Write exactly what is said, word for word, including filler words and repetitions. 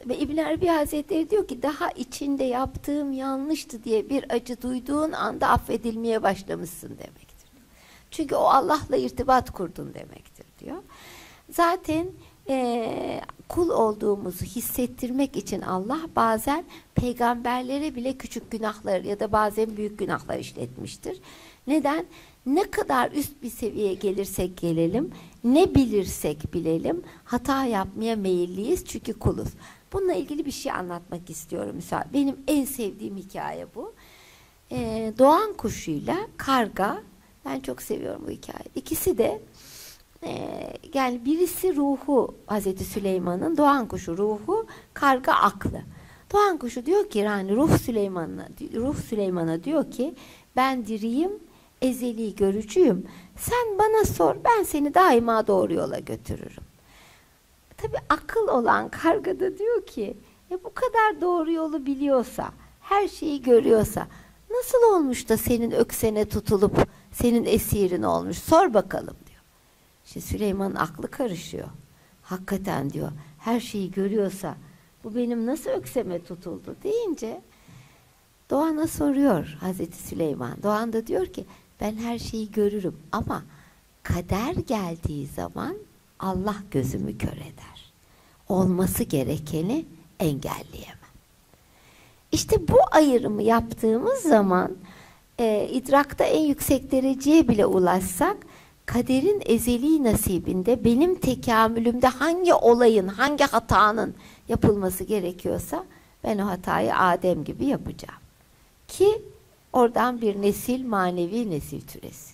Ve İbn Arabi Hazretleri diyor ki daha içinde yaptığım yanlıştı diye bir acı duyduğun anda affedilmeye başlamışsın demektir. Çünkü o Allah'la irtibat kurdun demektir diyor. Zaten e, kul olduğumuzu hissettirmek için Allah bazen peygamberlere bile küçük günahlar ya da bazen büyük günahlar işletmiştir. Neden? Ne kadar üst bir seviyeye gelirsek gelelim, ne bilirsek bilelim, hata yapmaya meyilliyiz çünkü kuluz. Bununla ilgili bir şey anlatmak istiyorum. Mesela benim en sevdiğim hikaye bu. Ee, doğan kuşuyla karga, ben çok seviyorum bu hikayeyi. İkisi de e, yani birisi ruhu Hazreti Süleyman'ın, doğan kuşu ruhu, karga aklı. Doğan kuşu diyor ki yani ruh Süleyman'a, ruh Süleyman'a diyor ki ben diriyim, ezeli görücüyüm. Sen bana sor, ben seni daima doğru yola götürürüm. Tabii akıl olan karga da diyor ki e bu kadar doğru yolu biliyorsa, her şeyi görüyorsa nasıl olmuş da senin öksene tutulup senin esirin olmuş? Sor bakalım diyor. İşte Süleyman'ın aklı karışıyor. Hakikaten diyor, her şeyi görüyorsa bu benim nasıl ökseme tutuldu deyince Doğan'a soruyor Hazreti Süleyman. Doğan da diyor ki ben her şeyi görürüm ama kader geldiği zaman Allah gözümü kör eder. Olması gerekeni engelleyemem. İşte bu ayrımı yaptığımız zaman e, idrakta en yüksek dereceye bile ulaşsak kaderin ezeli nasibinde benim tekamülümde hangi olayın, hangi hatanın yapılması gerekiyorsa ben o hatayı Adem gibi yapacağım. Ki oradan bir nesil, manevi nesil türesin.